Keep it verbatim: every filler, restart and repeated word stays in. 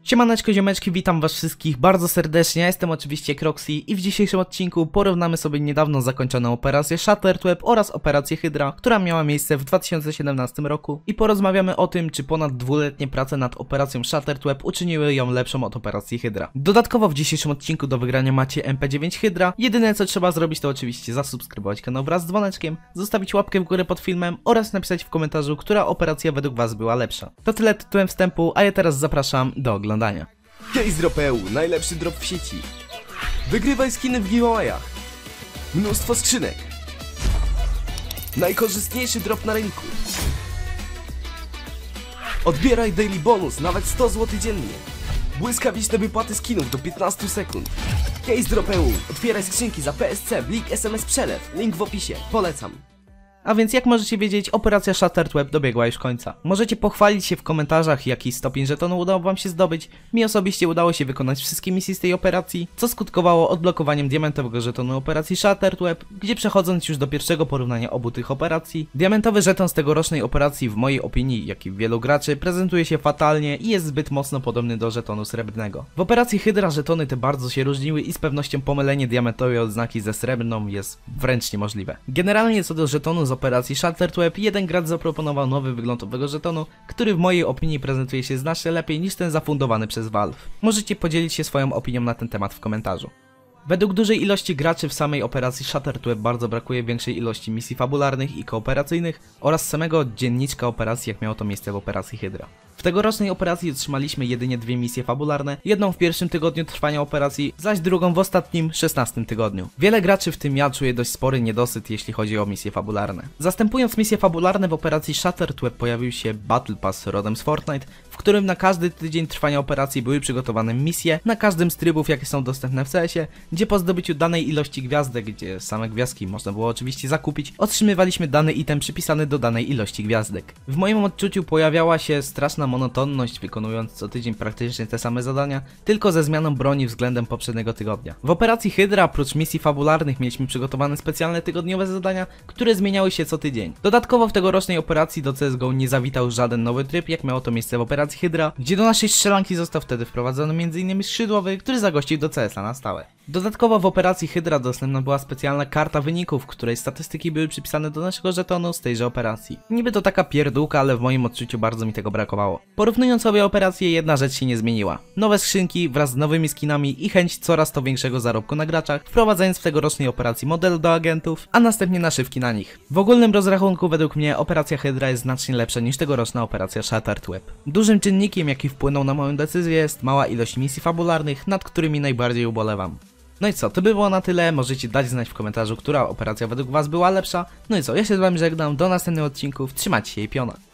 Siemaneczko ziomeczki, witam was wszystkich bardzo serdecznie, ja jestem oczywiście Croxy i w dzisiejszym odcinku porównamy sobie niedawno zakończoną operację Shattered Web oraz operację Hydra, która miała miejsce w dwa tysiące siedemnastym roku i porozmawiamy o tym, czy ponad dwuletnie prace nad operacją Shattered Web uczyniły ją lepszą od operacji Hydra. Dodatkowo w dzisiejszym odcinku do wygrania macie M P dziewięć Hydra, jedyne co trzeba zrobić to oczywiście zasubskrybować kanał wraz z dzwoneczkiem, zostawić łapkę w górę pod filmem oraz napisać w komentarzu, która operacja według was była lepsza. To tyle tytułem wstępu, a ja teraz zapraszam do oglądania. Case Drop E U, najlepszy drop w sieci. Wygrywaj skiny w giveawayach. Mnóstwo skrzynek. Najkorzystniejszy drop na rynku. Odbieraj daily bonus, nawet sto złotych dziennie. Błyskawiczne wypłaty skinów do piętnastu sekund. Case Drop E U, otwieraj skrzynki za P S C, Blik, S M S Przelew. Link w opisie, polecam. A więc jak możecie wiedzieć, operacja Shattered Web dobiegła już końca. Możecie pochwalić się w komentarzach, jaki stopień żetonu udało wam się zdobyć. Mi osobiście udało się wykonać wszystkie misje z tej operacji, co skutkowało odblokowaniem diamentowego żetonu operacji Shattered Web, gdzie przechodząc już do pierwszego porównania obu tych operacji, diamentowy żeton z tegorocznej operacji w mojej opinii, jak i wielu graczy, prezentuje się fatalnie i jest zbyt mocno podobny do żetonu srebrnego. W operacji Hydra żetony te bardzo się różniły i z pewnością pomylenie diamentowej odznaki ze srebrną jest wręcz niemożliwe. Generalnie co do żetonu z operacji Shattered Web, jeden gracz zaproponował nowy wygląd owego żetonu, który w mojej opinii prezentuje się znacznie lepiej niż ten zafundowany przez Valve. Możecie podzielić się swoją opinią na ten temat w komentarzu. Według dużej ilości graczy w samej operacji Shattered Web bardzo brakuje większej ilości misji fabularnych i kooperacyjnych oraz samego dzienniczka operacji, jak miało to miejsce w operacji Hydra. W tegorocznej operacji otrzymaliśmy jedynie dwie misje fabularne, jedną w pierwszym tygodniu trwania operacji, zaś drugą w ostatnim, szesnastym tygodniu. Wiele graczy, w tym ja, czuje dość spory niedosyt, jeśli chodzi o misje fabularne. Zastępując misje fabularne w operacji Shattered Web pojawił się Battle Pass rodem z Fortnite, w którym na każdy tydzień trwania operacji były przygotowane misje na każdym z trybów, jakie są dostępne w C S ie, gdzie po zdobyciu danej ilości gwiazdek, gdzie same gwiazdki można było oczywiście zakupić, otrzymywaliśmy dany item przypisany do danej ilości gwiazdek. W moim odczuciu pojawiała się straszna monotonność, wykonując co tydzień praktycznie te same zadania, tylko ze zmianą broni względem poprzedniego tygodnia. W operacji Hydra oprócz misji fabularnych mieliśmy przygotowane specjalne tygodniowe zadania, które zmieniały się co tydzień. Dodatkowo w tegorocznej operacji do C S G O nie zawitał żaden nowy tryb, jak miało to miejsce w operacji Hydra, gdzie do naszej strzelanki został wtedy wprowadzony między innymi skrzydłowy, który zagościł do C S a na stałe. Dodatkowo w operacji Hydra dostępna była specjalna karta wyników, w której statystyki były przypisane do naszego żetonu z tejże operacji. Niby to taka pierdółka, ale w moim odczuciu bardzo mi tego brakowało. Porównując sobie operacje, jedna rzecz się nie zmieniła. Nowe skrzynki wraz z nowymi skinami i chęć coraz to większego zarobku na graczach, wprowadzając w tegorocznej operacji model do agentów, a następnie naszywki na nich. W ogólnym rozrachunku według mnie operacja Hydra jest znacznie lepsza niż tegoroczna operacja Shattered Web. Dużym czynnikiem, jaki wpłynął na moją decyzję, jest mała ilość misji fabularnych, nad którymi najbardziej ubolewam. No i co, to by było na tyle, możecie dać znać w komentarzu, która operacja według was była lepsza. No i co, ja się z wami żegnam, do następnych odcinków, trzymajcie się i piona.